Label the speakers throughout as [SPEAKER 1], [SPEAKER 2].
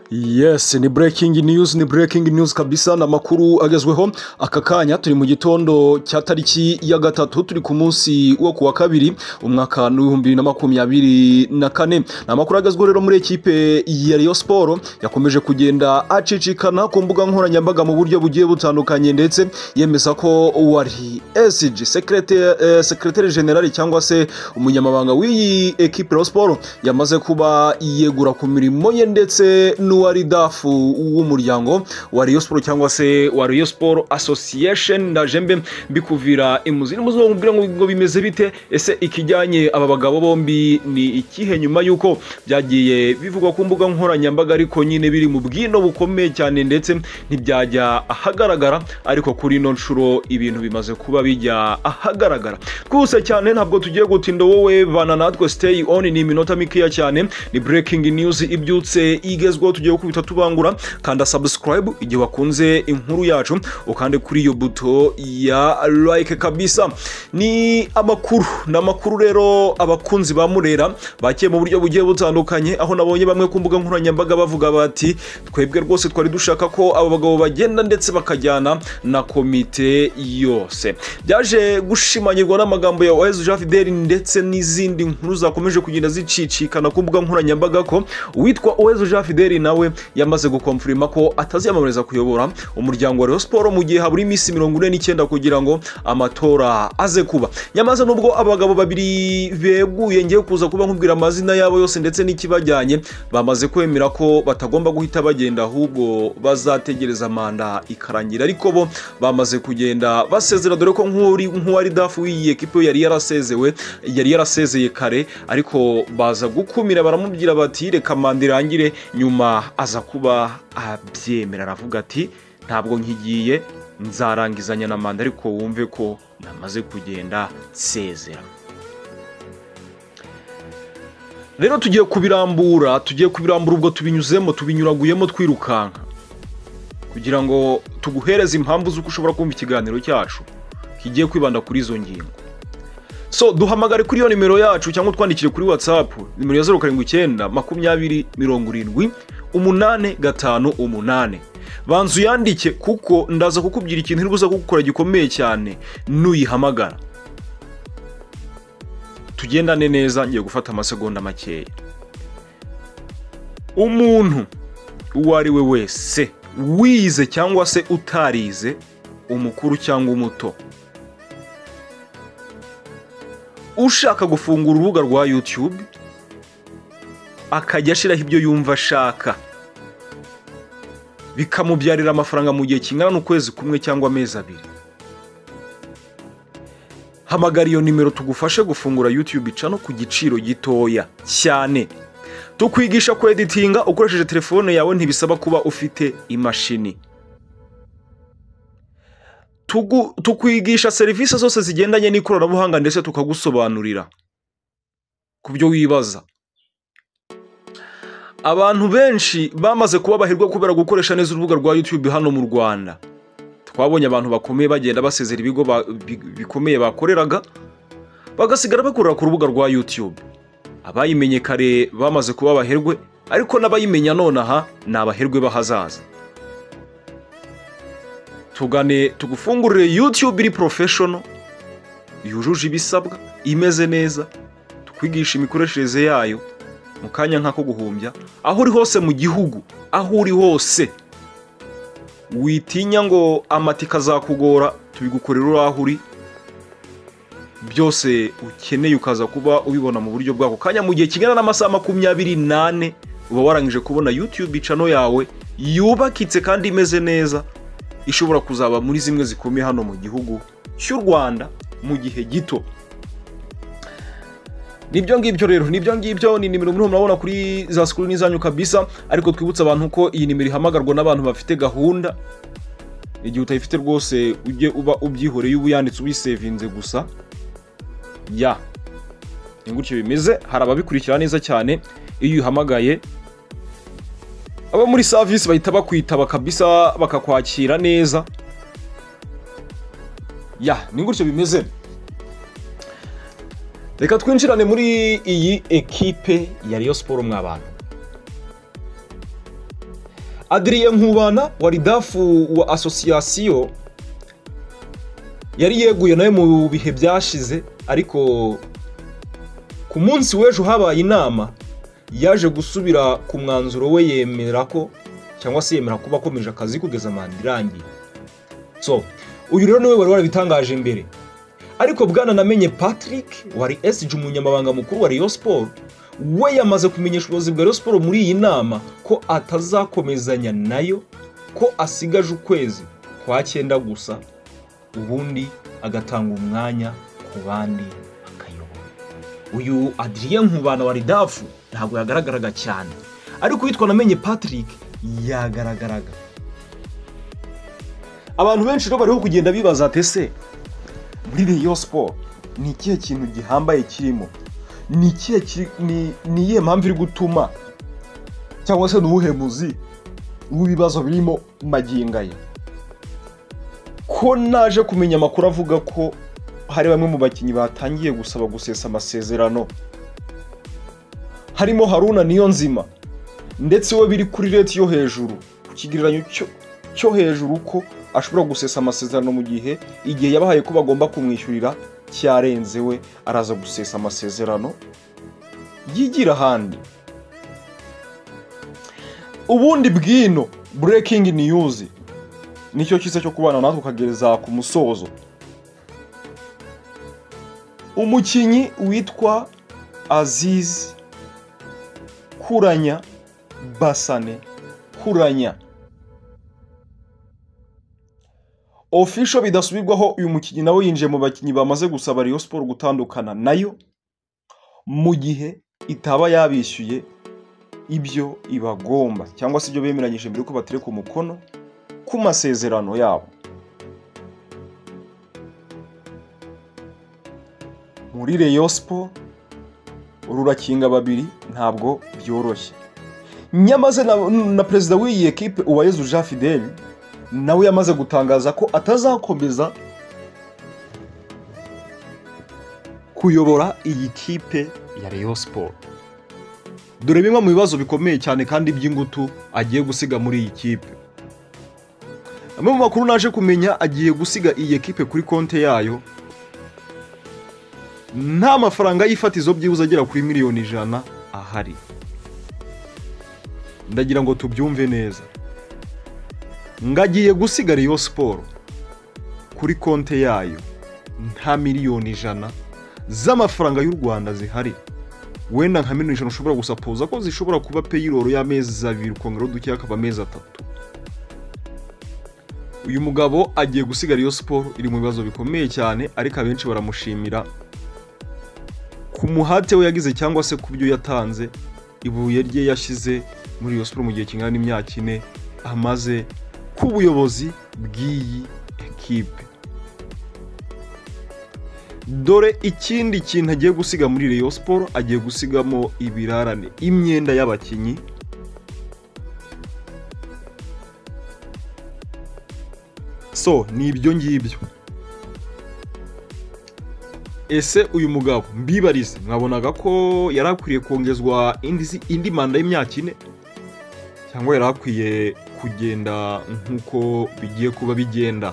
[SPEAKER 1] Yes, ni breaking news kabisa na makuru agezweho aka kanya turi mu gitondo cya tariki ya gatatu turi ku munsi wo kuwa kabiri umwaka wa 2024 na makuru agezweho rero muri ekipe ya Rayon Sport yakomeje kugenda acicikana ku mbuga nkoranyambaga mu buryo bugiye butandukanye ndetse yemeza ko wari SG secretary general cyangwa se umunyamabanga w'iyi ekipe Rayon Sport yamaze kuba yegura ku mirimo ye ndetse wari dafu w'umuryango wa Rayon Sport cyangwa se wa Rayon Sport Association ndajembe mbikuvira imuzini muzo ngubwira ngo bimeze bite ese ikijyanye aba bagabo bombi ni ikihe nyuma yuko byagiye bivugwa ku mbuga nkoranyambaga ariko nyine biri mu bwino bukomeye cyane ndetse ntibyajya ahagaragara ariko kuri no nshuro ibintu bimaze kuba bijya ahagaragara twuse cyane ntabwo tugiye gutinda wowe bana natwe stay on ni minota mikiya cyane ni breaking news ibyutse igezweho tugiye kubita tubangura kanda subscribe igihe wakunze inkuru yacu ukande kuri iyo buto ya like kabisa ni amakuru rero abakunzi ba Murera bakiye mu buryo bugiye butandukanye aho nabonye bamwe ku mbuga nkoranyambaga bavuga bati twebwe rwose twari dushaka ko aba bagabo bagenda ndetse bakajyana na komite yose byaje gushimanyirwa n'amagambo ya Oez Jean Fidel ndetse n'izindi nkuru zakomeje kugenda zicicikana ku mbuga nkoranyambaga ko witwa Oez Jean Fidel nawe yamaze gukonfirma ko ataziyamamariza kuyobora umuryango wa Rayon Sport mu gihe haburi iminsi 49 kugira ngo amatora aze kuba nyamaze nubwo abagabo babiri beguye ngiye kuza kuba nkubwira amazina yabo yose ndetse n'ikibajyanye bamaze kwemera ko batagomba guhita bagenda ahubwo bazategereza manda ikarangira ariko bo bamaze kugenda basezera dore ko nk'uwari dafu w'iyi ekipe yari yarasezeye kare ariko baza gukumira baramubwira bati reka manda irangire nyuma aza kuba abyemera aravuga ati ntabwo nkigiye nzarangizanya na manda ariko wumve ko namaze kugenda sezera rero tugiye kubirambura ubwo tubinyuraguyemo twirukanka kugira ngo tuguhereze impamvu z'uko ushobora kumva ikiganiro cyacu kigiye kwibanda kuri izo ngingo so duhamagare kuri iyo nimero yacu cyangwa twandikire kuri WhatsApp nimero ya 079208058 banzu yandike kuko ndaza kukubwira ikintu iri buza gukora gikomeye cyane nuyihamagara tugendane neza ngiye gufata amasegonda makeya umuntu uwari we wese wize cyangwa se utarize umukuru cyangwa umuto ushaka gufungura urubuga rwa YouTube akajya ashiraho ibyo yumva ashaka bikamubyarira amafaranga mu gihe kingana n'ukwezi kumwe cyangwa amezi abiri hamagara iyo nimero tugufashe gufungura YouTube channel ku giciro gitoya cyane tukwigisha ku editinga ukoresheje telefone yawe ntibisaba kuba ufite imashini tukwigisha serivisi zose zigendanye n'ikoranabuhanga ndetse tukagusobanurira kubyo wibaza abantu benshi bamaze kuba bahirwa kubera gukoresha neza urubuga rwa YouTube hano mu Rwanda twabonye abantu bakomeye bagenda basezera ibigo bikomeye bakoreraga bagasigara bakorera ku rubuga rwa YouTube abayimenye kare bamaze kuba baherwe ariko n'abayimenya nonaha nabaherwe bahazaza tugane tugufungurire YouTube iri professional yujuje ibisabwa imeze neza tukwigisha imikoreshereze yayo mu kanya nkako guhumbya aho uri hose mu gihugu aho uri hose witinya ngo amatika azakugora tubigukorera aho uri byose ukeneye ukaza kuba ubibona mu buryo bwako kanya mu gihe kingana n'amasaha 28 uba warangije kubona YouTube channel yawe yubakitse kandi imeze neza ishobora kuzaba muri zimwe zikomeye hano mu gihugu cy'u Rwanda mu gihe gito nibyo ngibyo rero ni nimero murabona kuri za screen zanyu kabisa ariko twibutsa abantu ko iyi nimero ihamagarwa n'abantu bafite gahunda igihe utayifite rwose ujye uba ubyihoreye ubuyanditse ubisevinze gusa ya ingutyo bimeze hari ababikurikira neza cyane iyo uhamagaye aba muri service bahita bakwitaba kabisa bakakwakira neza ya ningutyo bimeze reka twinjirane muri iyi ekipe ya Rayon Sport mw'abantu Adrien Nkubana wari dafu wa association yari yeguye nawe mu bihe byashize, ariko ku munsi w'ejo habaye inama yaje gusubira ku mwanzuro we, yemera ko cyangwa se yemera kuba akomeje akazi kugeza manda irangiye. So uyu rero niwe wari warabitangaje mbere, ariko bwana namenye Patrick wari SG umunyamabanga mukuru wa Rayon Sport, we yamaze kumenyesha ubuyobozi bwa Rayon Sport muri iyi nama ko atazakomezanya nayo, ko asigaje ukwezi kwa 9 gusa, ubundi agatanga umwanya ku bandi akayobora. Uyu Adrien Nkubana wari dafu ntabwo yagaragaraga cyane, ariko witwa namenye Patrick yagaragaraga. Abantu benshi rero bariho kugenda bibaza ati ese muri Rayon Sport ni ikihe kintu gihambaye kirimo, ni iyihe mpamvu iri gutuma, cyangwa se n'ubuhemuzi w'ibibazo birimo magingaye. Ko naje kumenya amakuru avuga ko hari bamwe mu bakinnyi batangiye gusaba gusesa amasezerano, harimo Haruna niyo nzima, ndetse we biri kuri rate yo hejuru, ku kigereranyo cyo hejuru ko ashobora gusesa amasezerano mu gihe yabahaye ko bagomba kumwishyurira cyarenze, we araza gusesa amasezerano yigira ahandi. Ubundi bwino breaking news nicyo cyiza cyo kubana natwe ukagereza ku musozo. Umukinyi witwa Aziz Kuranya Basane Kuranya, official bidasubirwaho, uyu mukinyi nawe yinjiye mu bakinyi bamaze gusaba Rayon Sport gutandukana nayo mu gihe itaba yabishyuye ibyo ibagomba, cyangwa se ibyo bemeranyije mbere ko batereka umukono ku masezerano yabo. Muri Rayon Sport ururakinga babiri ntabwo byoroshye. Nyamaze na perezida w'iyi equipe Uwayezu Jean Fidel nawe yamaze gutangaza ko atazakomeza kuyobora iyi kipe ya Rayon Sport. Dore bimwe mu bibazo bikomeye cyane kandi by'ingutu agiye gusiga muri iyi kipe. Amwe mu makuru naje kumenya, agiye gusiga iyi equipe kuri konte yayo nta mafaranga y'ifatizo byibuze agera kuri miliyoni 100 ahari. Ndagira ngo tubyumve neza, ngagiye gusiga Rayon Sport kuri konte yayo nta miliyoni 100 z'amafaranga y'u Rwanda zihari. Wenda nka miliyoni 100 ushobora gusapoza ko zishobora kuba payroll y'amezi 2 kongera duke akaba amezi 3. Uyu mugabo agiye gusiga Rayon Sport iri mu bibazo bikomeye cyane, ariko abenshi baramushimira ku muhate we yagize cyangwa se ku byo yatanze, ibuye rye yashize muri Rayon Sport mu gihe kingana n'imyaka 4 amaze ku buyobozi bw'iyi equipe. Dore ikindi kintu agiye gusiga muri Rayon Sport, agiye gusigamo ibirarane, imyenda y'abakinyi. So ni ibyo ngibyo. Ese uyu mugabo mbibarize, mwabonaga ko yarakwiriye kongezwa indi manda y'imyaka 4, cyangwa yarakwiye kugenda nkuko bigiye kuba bigenda?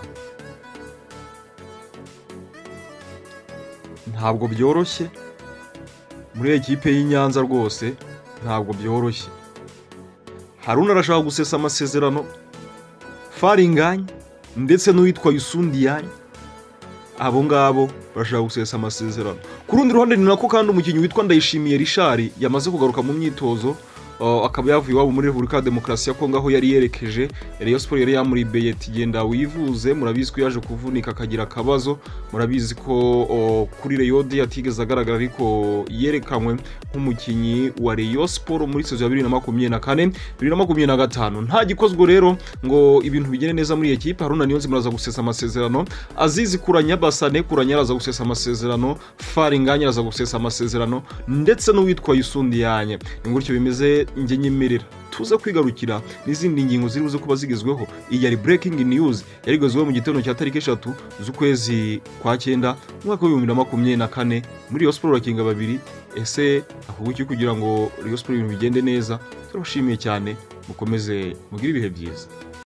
[SPEAKER 1] Ntabwo byoroshye muri ekipe y'Inyanza, rwose ntabwo byoroshye. Haruna arashaka gusesa amasezerano, Faringanya ndetse n'uwitwa Yusundiyanye, abo ngabo barashaka gusesa amasezerano. Ku rundi ruhande ni nako kandi umukinnyi witwa Ndayishimiye Richard yamaze kugaruka mu myitozo, akaba yavuye iwabo muri Repubulika ya Demokarasi ya Kongo, aho yari yerekeje. Rayon Sport yari yamuribeye ati genda wivuze. Murabizi ko yaje kuvunika akagira akabazo, murabizi ko kuri Rayon atigeze agaragara, ariko yerekanwe nk'umukinnyi wa Rayon Sport muri sezo ya 2024 2025. Nta gikozwe rero ngo ibintu bigene neza muri ekipe. Haruna niyo nzimuraza gusesa amasezerano, Azizi Kuranya Basane Kuranya araza gusesa amasezerano, Faringanya araza gusesa amasezerano, ndetse n'uwitwa Yusundiyanye. Ni gutyo bimeze. Nge nyemerera tuza kwigarukira n'izindi ngingo ziri buze kuba zigezweho. Iyi yari breaking news yarigezweho mu gitondo cya tariki 3 z'ukwezi kwa 9 mwaka wa 2024 muri Rayon Sport urakinga babiri. Ese aho uki kugira ngo Rayon Sport ibintu bigende neza? Turashimiye cyane. mukomeze mugire ibihe byiza.